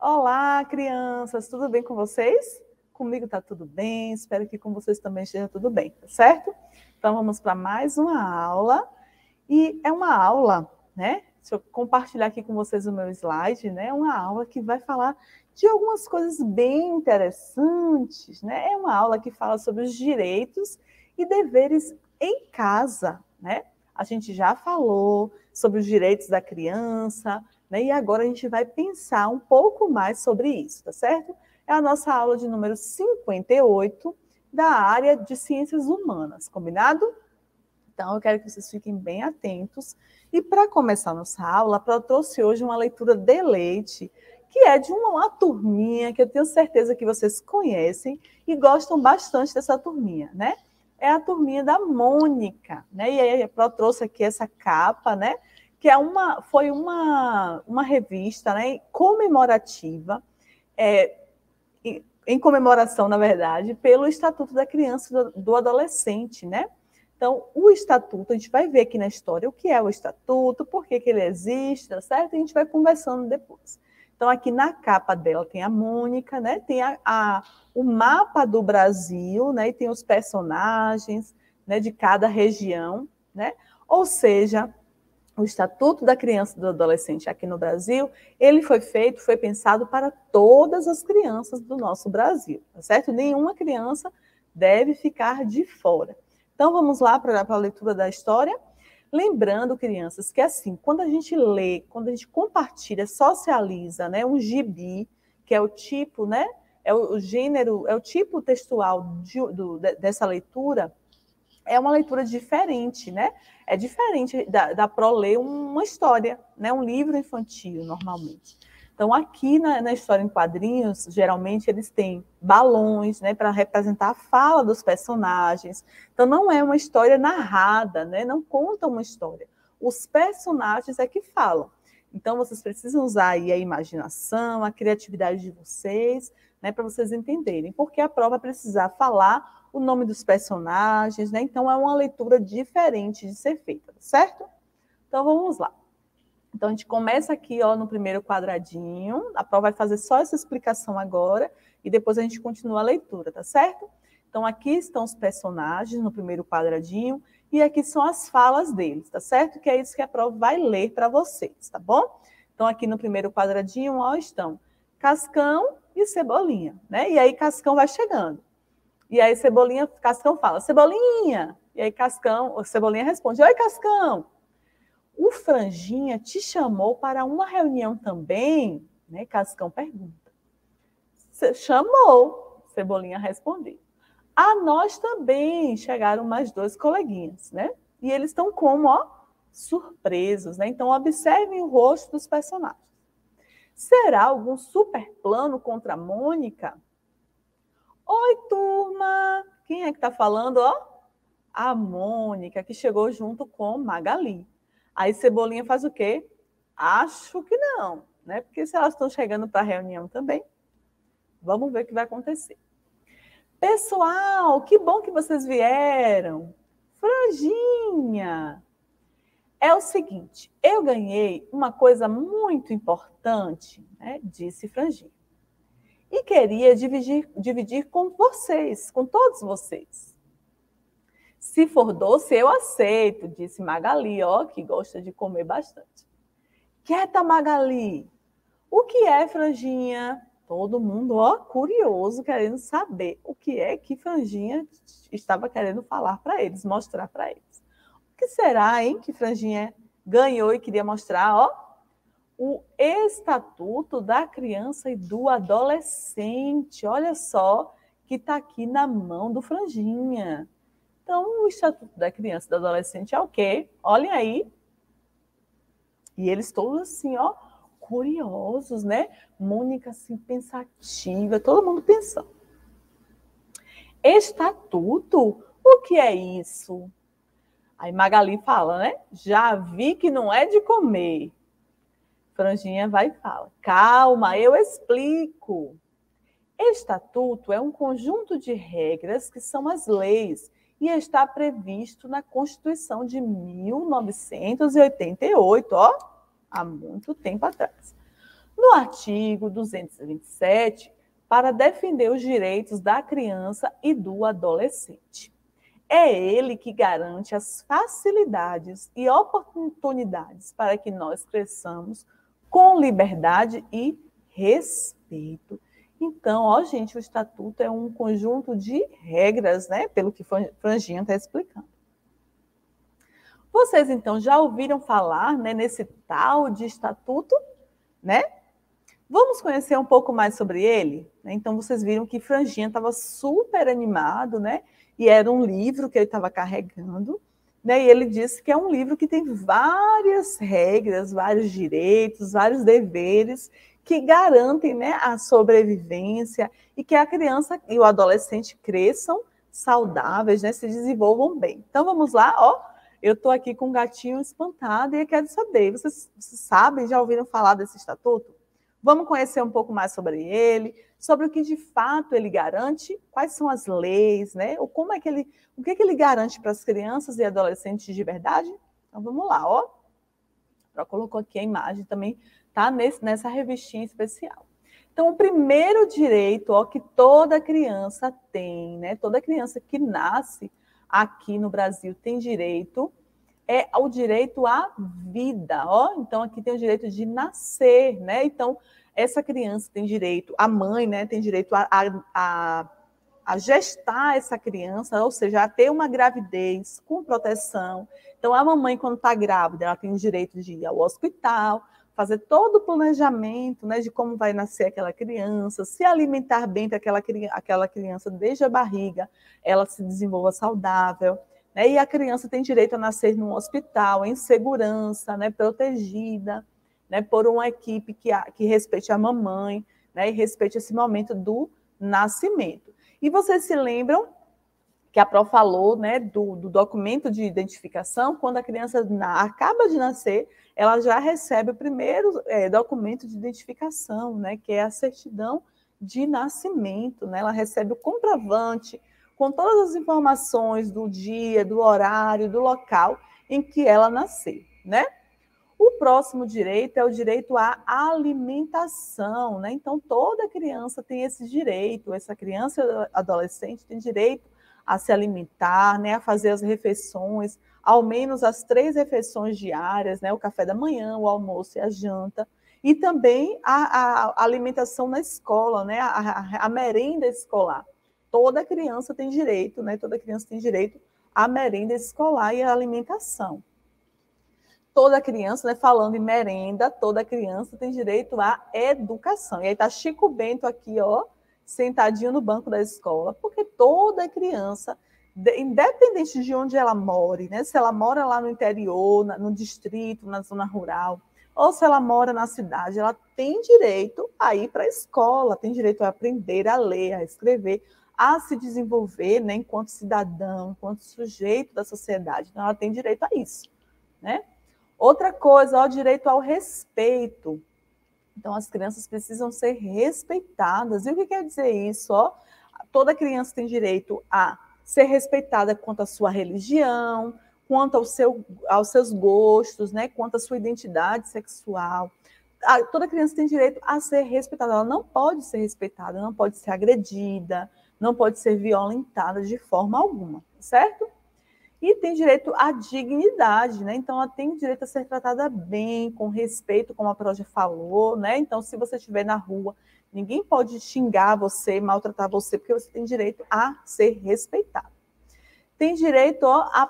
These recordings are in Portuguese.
Olá, crianças, tudo bem com vocês? Comigo está tudo bem, espero que com vocês também esteja tudo bem, tá certo? Então vamos para mais uma aula, e é uma aula, né? Deixa eu compartilhar aqui com vocês o meu slide, né? Uma aula que vai falar de algumas coisas bem interessantes, né? É uma aula que fala sobre os direitos e deveres em casa, né? A gente já falou sobre os direitos da criança, né? E agora a gente vai pensar um pouco mais sobre isso, tá certo? É a nossa aula de número 58 da área de ciências humanas, combinado? Então, eu quero que vocês fiquem bem atentos. E para começar a nossa aula, eu trouxe hoje uma leitura de leite, que é de uma turminha que eu tenho certeza que vocês conhecem e gostam bastante dessa turminha, né? É a turminha da Mônica, né? E aí eu trouxe aqui essa capa, né? Que é foi uma revista, né, comemorativa, em comemoração, na verdade, pelo Estatuto da Criança e do Adolescente, né? Então, o Estatuto, a gente vai ver aqui na história o que é o Estatuto, por que ele existe, tá certo? E a gente vai conversando depois. Então, aqui na capa dela tem a Mônica, né? Tem o mapa do Brasil, né? E tem os personagens, né, de cada região, né? Ou seja, o Estatuto da Criança e do Adolescente aqui no Brasil, ele foi pensado para todas as crianças do nosso Brasil, tá certo? Nenhuma criança deve ficar de fora. Então, vamos lá para a leitura da história. Lembrando, crianças, que assim, quando a gente lê, quando a gente compartilha, socializa, né, um gibi, que é o tipo, né, é o gênero, é o tipo textual dessa leitura, é uma leitura diferente, né? É diferente da ProLê uma história, né? Um livro infantil, normalmente. Então, aqui na história em quadrinhos, geralmente eles têm balões, né, para representar a fala dos personagens. Então, não é uma história narrada, né? Não conta uma história. Os personagens é que falam. Então, vocês precisam usar aí a imaginação, a criatividade de vocês, né, para vocês entenderem. Porque a prova vai precisar falar o nome dos personagens, né? Então, é uma leitura diferente de ser feita, certo? Então, vamos lá. Então, a gente começa aqui, ó, no primeiro quadradinho. A prova vai fazer só essa explicação agora e depois a gente continua a leitura, tá certo? Então, aqui estão os personagens no primeiro quadradinho e aqui são as falas deles, tá certo? Que é isso que a prova vai ler para vocês, tá bom? Então, aqui no primeiro quadradinho, ó, estão Cascão e Cebolinha, né? E aí, Cascão vai chegando. E aí, Cascão fala, Cebolinha! E aí, Cebolinha responde, oi, Cascão! O Franjinha te chamou para uma reunião também? Né? Cascão pergunta. Chamou, Cebolinha respondeu. A nós também chegaram mais dois coleguinhas, né? E eles estão como, ó, surpresos, né? Então, observem o rosto dos personagens. Será algum super plano contra a Mônica? Oi, turma! Quem é que está falando, ó? A Mônica, que chegou junto com Magali. Aí Cebolinha faz o quê? Acho que não, né? Porque se elas estão chegando para a reunião também, vamos ver o que vai acontecer. Pessoal, que bom que vocês vieram. Franjinha, é o seguinte, eu ganhei uma coisa muito importante, né? Disse Franjinha. E queria dividir com vocês, com todos vocês. Se for doce, eu aceito, disse Magali, ó, que gosta de comer bastante. Quieta, Magali. O que é, Franjinha? Todo mundo, ó, curioso, querendo saber o que é que Franjinha estava querendo falar para eles, mostrar para eles. O que será, hein, que Franjinha ganhou e queria mostrar, ó? O Estatuto da Criança e do Adolescente. Olha só que está aqui na mão do Franjinha. Então, o Estatuto da Criança e do Adolescente é o quê? Olhem aí. E eles todos assim, ó, curiosos, né? Mônica, assim, pensativa, todo mundo pensando. Estatuto? O que é isso? Aí Magali fala, né? Já vi que não é de comer. Franjinha vai e fala, calma, eu explico. Estatuto é um conjunto de regras que são as leis e está previsto na Constituição de 1988, ó, há muito tempo atrás. No artigo 227, para defender os direitos da criança e do adolescente. É ele que garante as facilidades e oportunidades para que nós cresçamos com liberdade e respeito. Então, ó, gente, o Estatuto é um conjunto de regras, né? Pelo que Franjinha está explicando. Vocês, então, já ouviram falar, né, nesse tal de Estatuto, né? Vamos conhecer um pouco mais sobre ele? Então, vocês viram que Franjinha estava super animado, né? E era um livro que ele estava carregando, né? E ele disse que é um livro que tem várias regras, vários direitos, vários deveres que garantem, né, a sobrevivência e que a criança e o adolescente cresçam saudáveis, né? Se desenvolvam bem. Então, vamos lá, ó. Eu estou aqui com um gatinho espantado e eu quero saber, vocês sabem, já ouviram falar desse estatuto? Vamos conhecer um pouco mais sobre ele, sobre o que de fato ele garante, quais são as leis, né? Ou como é que ele, o que ele garante para as crianças e adolescentes de verdade? Então vamos lá, ó. Já colocou aqui a imagem também, tá nessa revistinha especial. Então o primeiro direito, ó, que toda criança tem, né? Toda criança que nasce aqui no Brasil tem direito é o direito à vida, ó. Então aqui tem o direito de nascer, né? Então essa criança tem direito, a mãe, né, tem direito a gestar essa criança, ou seja, a ter uma gravidez com proteção. Então a mamãe, quando está grávida, ela tem o direito de ir ao hospital, fazer todo o planejamento, né, de como vai nascer aquela criança, se alimentar bem para aquela criança desde a barriga, ela se desenvolva saudável. Né? E a criança tem direito a nascer num hospital, em segurança, né, protegida, né, por uma equipe que respeite a mamãe, né, e respeite esse momento do nascimento. E vocês se lembram que a Pro falou, né, do documento de identificação, quando a criança acaba de nascer, ela já recebe o primeiro documento de identificação, né, que é a certidão de nascimento, né? Ela recebe o comprovante com todas as informações do dia, do horário, do local em que ela nasceu, né? O próximo direito é o direito à alimentação, né? Então, toda criança tem esse direito, essa criança e adolescente tem direito a se alimentar, né? A fazer as refeições, ao menos as 3 refeições diárias, né? O café da manhã, o almoço e a janta. E também a alimentação na escola, né? A merenda escolar. Toda criança tem direito, né? Toda criança tem direito à merenda escolar e à alimentação. Toda criança, né, falando em merenda, toda criança tem direito à educação. E aí está Chico Bento aqui, ó, sentadinho no banco da escola, porque toda criança, independente de onde ela more, né, se ela mora lá no interior, no distrito, na zona rural, ou se ela mora na cidade, ela tem direito a ir para a escola, tem direito a aprender a ler, a escrever, a se desenvolver, né, enquanto cidadão, enquanto sujeito da sociedade. Então, ela tem direito a isso, né? Outra coisa, o direito ao respeito. Então, as crianças precisam ser respeitadas. E o que quer dizer isso? Ó, toda criança tem direito a ser respeitada quanto à sua religião, quanto aos seus gostos, né? Quanto à sua identidade sexual. Toda criança tem direito a ser respeitada. Ela não pode ser respeitada, não pode ser agredida, não pode ser violentada de forma alguma, certo? E tem direito à dignidade, né? Então, ela tem direito a ser tratada bem, com respeito, como a Pro já falou, né? Então, se você estiver na rua, ninguém pode xingar você, maltratar você, porque você tem direito a ser respeitado. Tem direito à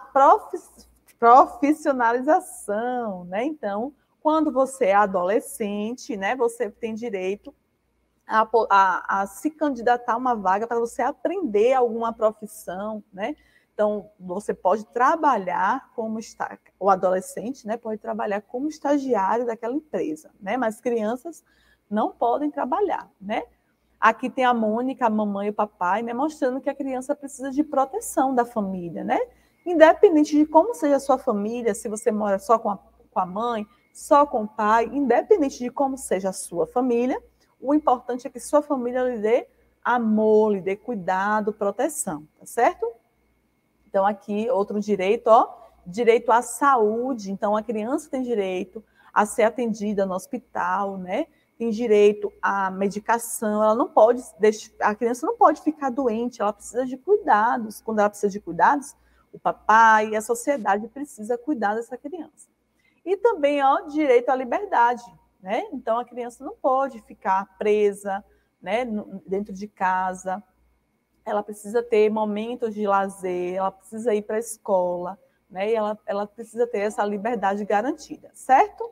profissionalização, né? Então, quando você é adolescente, né? Você tem direito a se candidatar a uma vaga para você aprender alguma profissão, né? Então, você pode trabalhar como o adolescente, né, pode trabalhar como estagiário daquela empresa, né? Mas crianças não podem trabalhar, né? Aqui tem a Mônica, a mamãe e o papai, né, mostrando que a criança precisa de proteção da família, né? Independente de como seja a sua família, se você mora só com a mãe, só com o pai, independente de como seja a sua família, o importante é que sua família lhe dê amor, lhe dê cuidado, proteção, tá certo? Então, aqui, outro direito, ó, direito à saúde. Então, a criança tem direito a ser atendida no hospital, né? tem direito à medicação, ela não pode a criança não pode ficar doente, ela precisa de cuidados. Quando ela precisa de cuidados, o papai e a sociedade precisa cuidar dessa criança. E também, ó, direito à liberdade, né? Então a criança não pode ficar presa, né, dentro de casa. Ela precisa ter momentos de lazer, ela precisa ir para a escola, né? E ela precisa ter essa liberdade garantida, certo?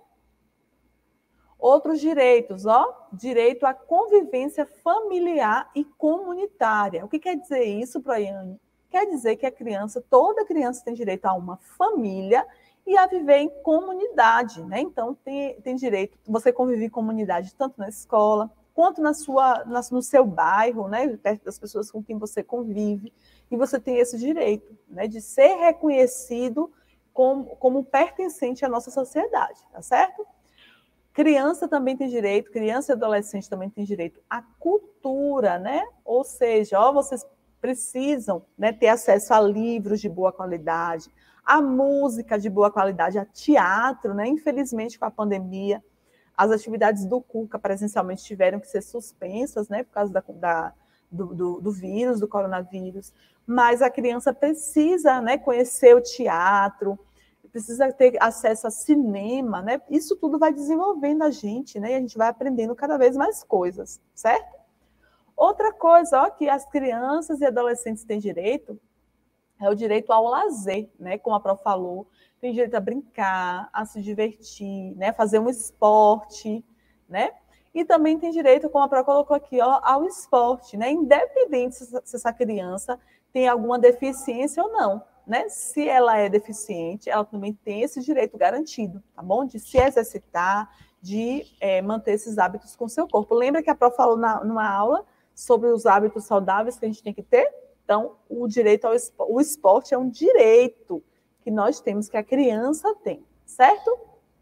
Outros direitos, ó, direito à convivência familiar e comunitária. O que quer dizer isso, Proiane? Quer dizer que toda criança tem direito a uma família e a viver em comunidade, né? Então, tem direito, você conviver em comunidade tanto na escola, quanto no seu bairro, né? Perto das pessoas com quem você convive, e você tem esse direito, né? De ser reconhecido como pertencente à nossa sociedade, tá certo? Criança também tem direito, criança e adolescente também tem direito à cultura, né? Ou seja, ó, vocês precisam, né, ter acesso a livros de boa qualidade, a música de boa qualidade, a teatro, né? Infelizmente, com a pandemia, as atividades do CUCA presencialmente tiveram que ser suspensas, né, por causa do vírus, do coronavírus, mas a criança precisa, né, conhecer o teatro, precisa ter acesso a cinema, né? Isso tudo vai desenvolvendo a gente, né? E a gente vai aprendendo cada vez mais coisas, certo? Outra coisa, ó, que as crianças e adolescentes têm direito é o direito ao lazer, né? Como a Prof falou, tem direito a brincar, a se divertir, né? Fazer um esporte, né? E também tem direito, como a Prof colocou aqui, ó, ao esporte, né? Independente se essa criança tem alguma deficiência ou não, né? Se ela é deficiente, ela também tem esse direito garantido, tá bom? De se exercitar, de manter esses hábitos com o seu corpo. Lembra que a Prof falou numa aula sobre os hábitos saudáveis que a gente tem que ter? Então, o direito ao esporte é um direito que nós temos, que a criança tem, certo?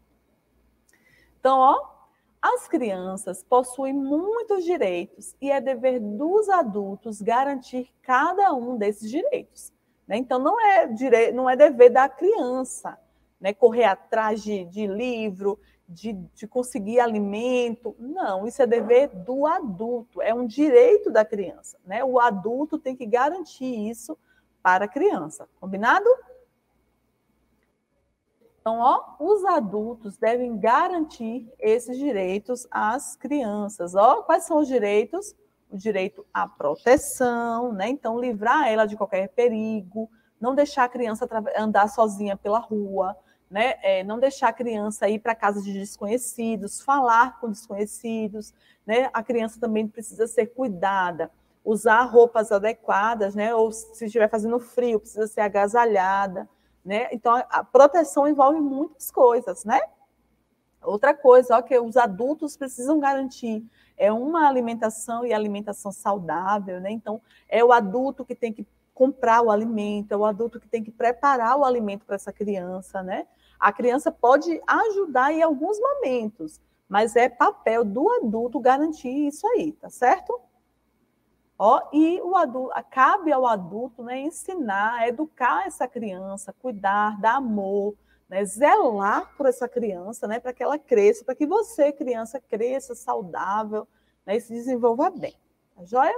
Então, ó, as crianças possuem muitos direitos e é dever dos adultos garantir cada um desses direitos, né? Então, não é dever da criança, né, correr atrás de livro, de conseguir alimento. Não, isso é dever do adulto, é um direito da criança, né? O adulto tem que garantir isso para a criança, combinado? Então, ó, os adultos devem garantir esses direitos às crianças. Ó, quais são os direitos? O direito à proteção, né? Então, livrar ela de qualquer perigo, não deixar a criança andar sozinha pela rua, né? Não deixar a criança ir para casa de desconhecidos, falar com desconhecidos, né? A criança também precisa ser cuidada, usar roupas adequadas, né? Ou se estiver fazendo frio, precisa ser agasalhada, né? Então, a proteção envolve muitas coisas, né? Outra coisa, ó, que os adultos precisam garantir é uma alimentação e alimentação saudável, né? Então, é o adulto que tem que comprar o alimento, é o adulto que tem que preparar o alimento para essa criança, né? A criança pode ajudar em alguns momentos, mas é papel do adulto garantir isso aí, tá certo? Ó, e cabe ao adulto, né, ensinar, educar essa criança, cuidar, dar amor, né, zelar por essa criança, né, para que ela cresça, para que você, criança, cresça saudável, né, e se desenvolva bem. Tá joia?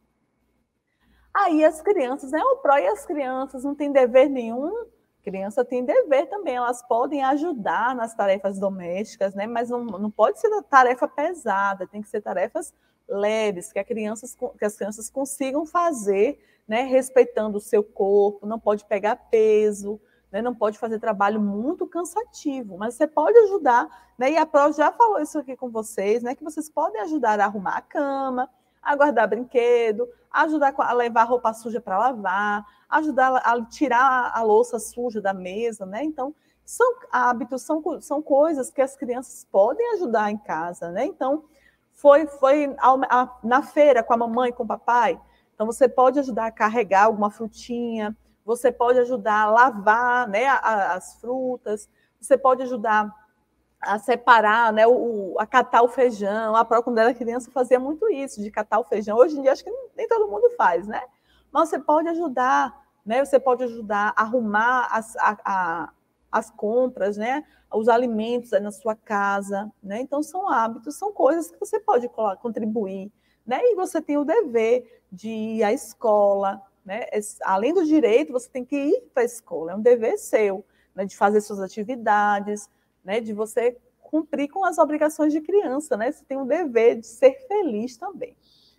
Aí as crianças, né, o pró e as crianças não têm dever nenhum. Criança tem dever também, elas podem ajudar nas tarefas domésticas, né, mas não pode ser tarefa pesada, tem que ser tarefas leves, que as crianças consigam fazer, né, respeitando o seu corpo, não pode pegar peso, né, não pode fazer trabalho muito cansativo, mas você pode ajudar, né, e a Pro já falou isso aqui com vocês, né, que vocês podem ajudar a arrumar a cama, a guardar brinquedo, ajudar a levar roupa suja para lavar, ajudar a tirar a louça suja da mesa, né? Então, são hábitos, são coisas que as crianças podem ajudar em casa, né? Então, foi na feira com a mamãe, com o papai, então você pode ajudar a carregar alguma frutinha, você pode ajudar a lavar, né, as frutas, você pode ajudar a separar, né, a catar o feijão. A Pro, quando era criança, fazia muito isso, de catar o feijão. Hoje em dia, acho que nem todo mundo faz, né? Mas você pode ajudar, né? Você pode ajudar a arrumar as compras, né? Os alimentos na sua casa, né? Então, são hábitos, são coisas que você pode contribuir, né? E você tem o dever de ir à escola, né? Além do direito, você tem que ir para a escola, é um dever seu, né? De fazer suas atividades, né? De você cumprir com as obrigações de criança, né? Você tem o dever de ser feliz também.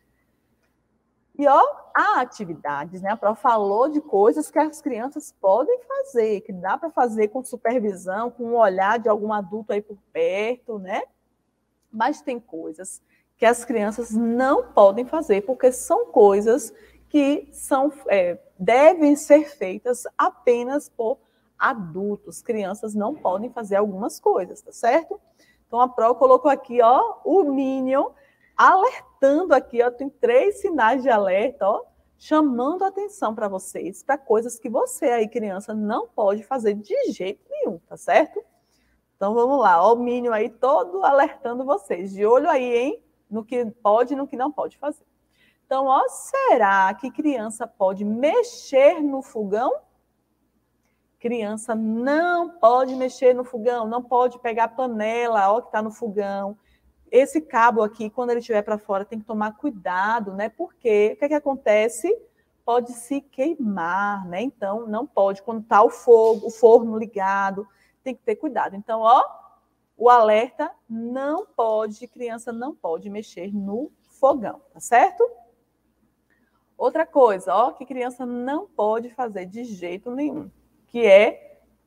E ó, há atividades, né? A Pro falou de coisas que as crianças podem fazer, que dá para fazer com supervisão, com o olhar de algum adulto aí por perto, né? Mas tem coisas que as crianças não podem fazer, porque são coisas que devem ser feitas apenas por adultos. Crianças não podem fazer algumas coisas, tá certo? Então a Pro colocou aqui, ó, o Minion alertando aqui, ó, tem 3 sinais de alerta, ó, chamando a atenção para vocês, para coisas que você aí, criança, não pode fazer de jeito nenhum, tá certo? Então vamos lá, ó, o Minion aí todo alertando vocês, de olho aí, hein, no que pode e no que não pode fazer. Então, ó, será que criança pode mexer no fogão? Criança não pode mexer no fogão, não pode pegar a panela, ó, que está no fogão. Esse cabo aqui, quando ele estiver para fora, tem que tomar cuidado, né? Porque o que é que acontece? Pode se queimar, né? Então, não pode. Quando está o forno ligado, tem que ter cuidado. Então, ó, o alerta não pode, criança não pode mexer no fogão, tá certo? Outra coisa, ó, que criança não pode fazer de jeito nenhum, que é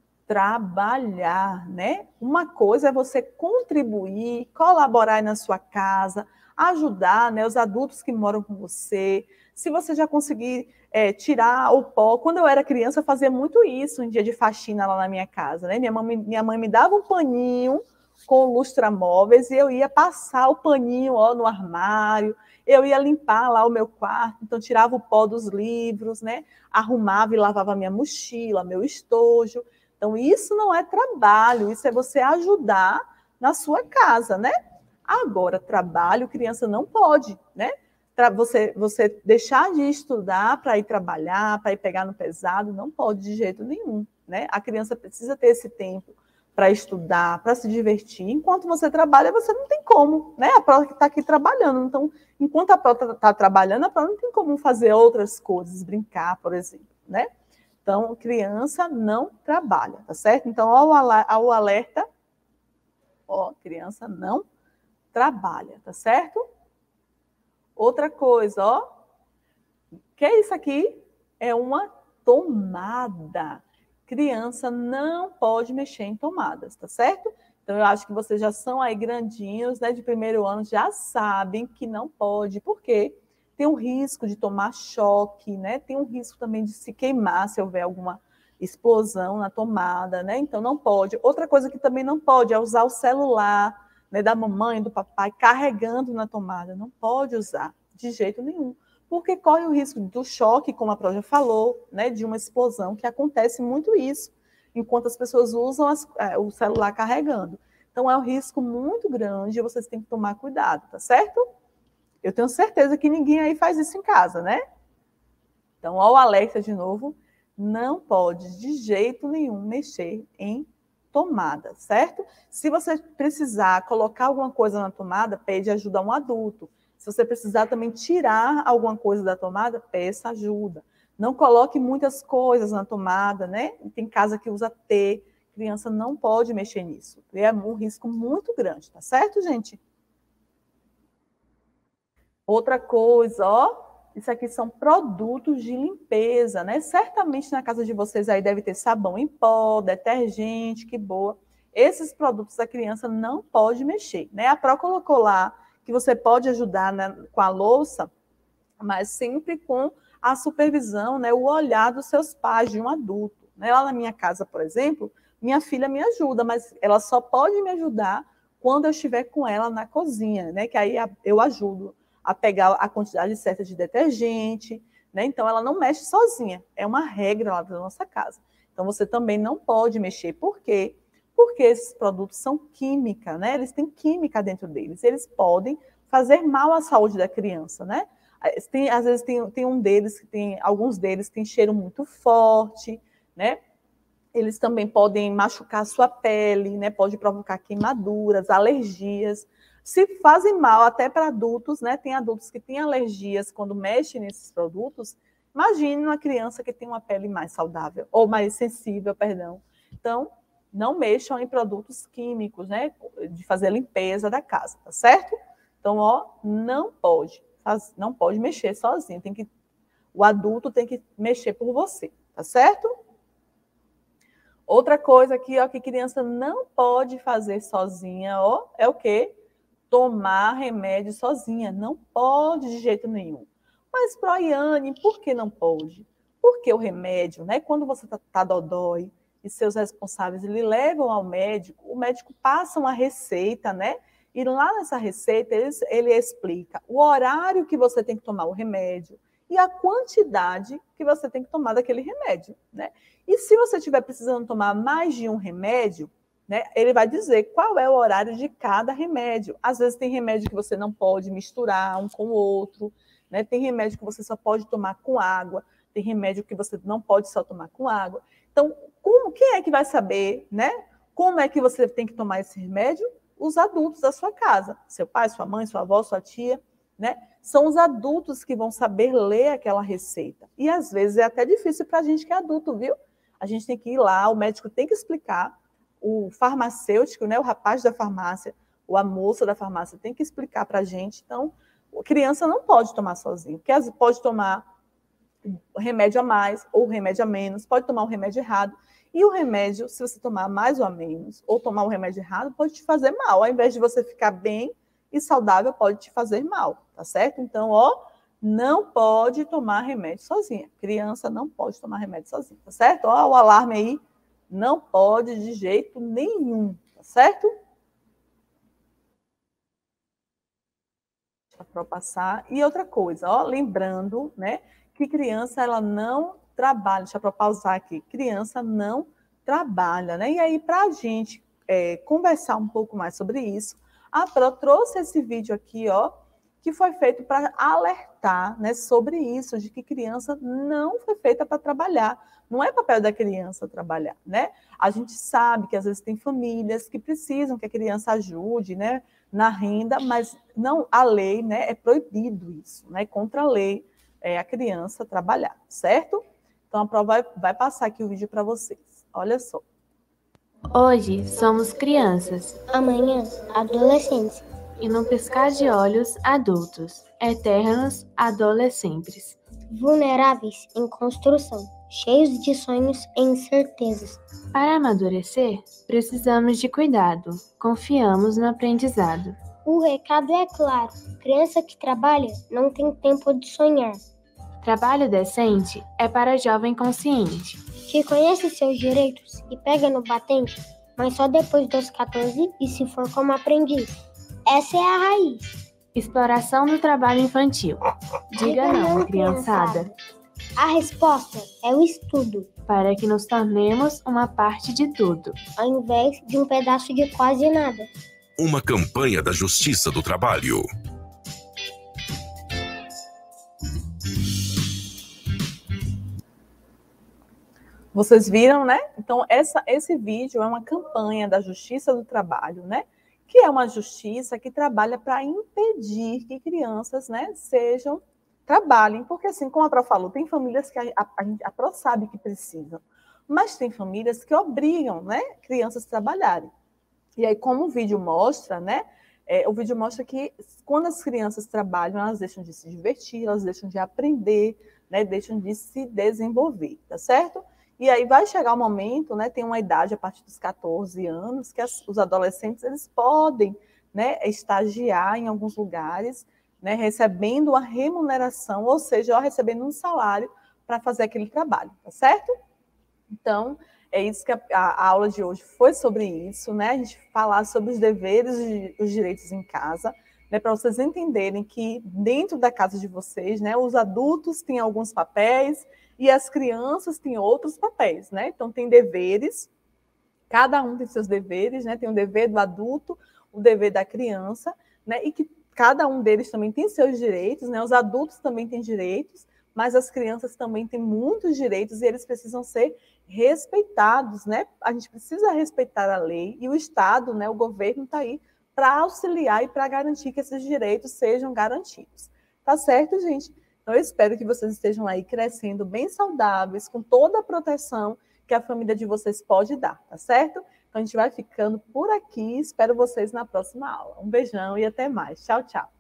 trabalhar, né? Uma coisa é você contribuir, colaborar na sua casa, ajudar, né, os adultos que moram com você. Se você já conseguir tirar o pó, quando eu era criança eu fazia muito isso em dia de faxina lá na minha casa, né? Minha mãe me dava um paninho com lustramóveis e eu ia passar o paninho, ó, no armário, eu ia limpar lá o meu quarto, então tirava o pó dos livros, né? Arrumava e lavava minha mochila, meu estojo. Então, isso não é trabalho, isso é você ajudar na sua casa, né? Agora, trabalho, criança não pode, né? Você deixar de estudar para ir trabalhar, para ir pegar no pesado, não pode de jeito nenhum, né? A criança precisa ter esse tempo para estudar, para se divertir. Enquanto você trabalha, você não tem como, né? A Pro está aqui trabalhando. Então, enquanto a Pro está trabalhando, a Pro não tem como fazer outras coisas, brincar, por exemplo, né? Então, criança não trabalha, tá certo? Então, ao alerta, ó, criança não trabalha, tá certo? Outra coisa, ó, que é isso aqui? É uma tomada. Criança não pode mexer em tomadas, tá certo? Então, eu acho que vocês já são aí grandinhos, né, de primeiro ano, já sabem que não pode, por quê? Tem um risco de tomar choque, né? Tem um risco também de se queimar se houver alguma explosão na tomada, né? Então não pode. Outra coisa que também não pode é usar o celular, né, da mamãe, do papai, carregando na tomada. Não pode usar de jeito nenhum, porque corre o risco do choque, como a Pro já falou, né, de uma explosão, que acontece muito isso, enquanto as pessoas usam o celular carregando. Então é um risco muito grande e vocês têm que tomar cuidado, tá certo? Eu tenho certeza que ninguém aí faz isso em casa, né? Então, ó, o alerta de novo, não pode de jeito nenhum mexer em tomada, certo? Se você precisar colocar alguma coisa na tomada, pede ajuda a um adulto. Se você precisar também tirar alguma coisa da tomada, peça ajuda. Não coloque muitas coisas na tomada, né? Tem casa que usa T, criança não pode mexer nisso. É um risco muito grande, tá certo, gente? Outra coisa, ó, isso aqui são produtos de limpeza, né? Certamente na casa de vocês aí deve ter sabão em pó, detergente, que boa. Esses produtos a criança não pode mexer, né? A Pro colocou lá que você pode ajudar, né, com a louça, mas sempre com a supervisão, né, o olhar dos seus pais, de um adulto. Né? Lá na minha casa, por exemplo, minha filha me ajuda, mas ela só pode me ajudar quando eu estiver com ela na cozinha, né? Que aí eu ajudo a pegar a quantidade certa de detergente, né? Então ela não mexe sozinha, é uma regra lá da nossa casa. Então você também não pode mexer, por quê? Porque esses produtos são química, né? Eles têm química dentro deles, eles podem fazer mal à saúde da criança, né? Às vezes tem alguns deles que têm cheiro muito forte, né? Eles também podem machucar a sua pele, né? Pode provocar queimaduras, alergias. Se fazem mal até para adultos, né? Tem adultos que têm alergias quando mexem nesses produtos. Imagine uma criança que tem uma pele mais saudável, ou mais sensível, perdão. Então, não mexam em produtos químicos, né? De fazer a limpeza da casa, tá certo? Então, ó, não pode mexer sozinho. O adulto tem que mexer por você, tá certo? Outra coisa aqui, ó, que criança não pode fazer sozinha, ó, é o quê? Tomar remédio sozinha. Não pode de jeito nenhum. Mas, Proiane, por que não pode? Porque o remédio, né? Quando você tá dodói e seus responsáveis lhe levam ao médico, o médico passa uma receita, né? E lá nessa receita ele explica o horário que você tem que tomar o remédio e a quantidade que você tem que tomar daquele remédio, né? E se você estiver precisando tomar mais de um remédio, né, ele vai dizer qual é o horário de cada remédio. Às vezes tem remédio que você não pode misturar um com o outro, né? Tem remédio que você só pode tomar com água, tem remédio que você não pode só tomar com água. Então, quem é que vai saber, né? Como é que você tem que tomar esse remédio? Os adultos da sua casa, seu pai, sua mãe, sua avó, sua tia, né? São os adultos que vão saber ler aquela receita. E às vezes é até difícil para a gente que é adulto, viu? A gente tem que ir lá, o médico tem que explicar, o farmacêutico, né, o rapaz da farmácia, ou a moça da farmácia tem que explicar para a gente. Então, a criança não pode tomar sozinha, porque pode tomar remédio a mais ou remédio a menos, pode tomar um remédio errado. E o remédio, se você tomar mais ou a menos, ou tomar um remédio errado, pode te fazer mal. Ao invés de você ficar bem e saudável, pode te fazer mal, tá certo? Então, ó, não pode tomar remédio sozinha. Criança não pode tomar remédio sozinha, tá certo? Ó, o alarme aí, não pode de jeito nenhum, tá certo? Para passar. E outra coisa, ó, lembrando, né, que criança ela não trabalha. Deixa eu pausar aqui. Criança não trabalha, né? E aí, para a gente conversar um pouco mais sobre isso, a Pro trouxe esse vídeo aqui, ó, que foi feito para alertar, né, sobre isso, de que criança não foi feita para trabalhar. Não é papel da criança trabalhar, né? A gente sabe que às vezes tem famílias que precisam que a criança ajude, né, na renda, mas não, a lei, né, é proibido isso, né? Contra a lei a criança trabalhar, certo? Então a prova vai passar aqui o vídeo para vocês. Olha só. Hoje somos crianças. Amanhã, adolescentes. E num piscar de olhos, adultos. Eternos adolescentes. Vulneráveis em construção, cheios de sonhos e incertezas. Para amadurecer, precisamos de cuidado. Confiamos no aprendizado. O recado é claro: criança que trabalha não tem tempo de sonhar. Trabalho decente é para jovem consciente, que conhece seus direitos e pega no batente, mas só depois dos 14 e se for como aprendiz. Essa é a raiz. Exploração do trabalho infantil. Diga não, criançada. A resposta é o estudo, para que nos tornemos uma parte de tudo, ao invés de um pedaço de quase nada. Uma campanha da Justiça do Trabalho. Vocês viram, né? Então, esse vídeo é uma campanha da Justiça do Trabalho, né? Que é uma justiça que trabalha para impedir que crianças, né, trabalhem. Porque, assim, como a Pro falou, tem famílias que a Pro sabe que precisam, mas tem famílias que obrigam, né, crianças a trabalharem. E aí, como o vídeo mostra, né? O vídeo mostra que quando as crianças trabalham, elas deixam de se divertir, elas deixam de aprender, né? Deixam de se desenvolver, tá certo? E aí vai chegar o momento, né? Tem uma idade a partir dos 14 anos que os adolescentes eles podem, né, estagiar em alguns lugares, né, recebendo uma remuneração, ou seja, recebendo um salário para fazer aquele trabalho, tá certo? Então, é isso que a aula de hoje foi sobre isso, né? A gente falar sobre os deveres e os direitos em casa, né? Para vocês entenderem que dentro da casa de vocês, né, os adultos têm alguns papéis e as crianças têm outros papéis, né? Então, tem deveres, cada um tem seus deveres, né? Tem o dever do adulto, o dever da criança, né? E que cada um deles também tem seus direitos, né? Os adultos também têm direitos, mas as crianças também têm muitos direitos e eles precisam ser respeitados, né? A gente precisa respeitar a lei e o Estado, né, o governo está aí para auxiliar e para garantir que esses direitos sejam garantidos. Tá certo, gente? Então, eu espero que vocês estejam aí crescendo bem saudáveis, com toda a proteção que a família de vocês pode dar, tá certo? Então, a gente vai ficando por aqui. Espero vocês na próxima aula. Um beijão e até mais. Tchau, tchau.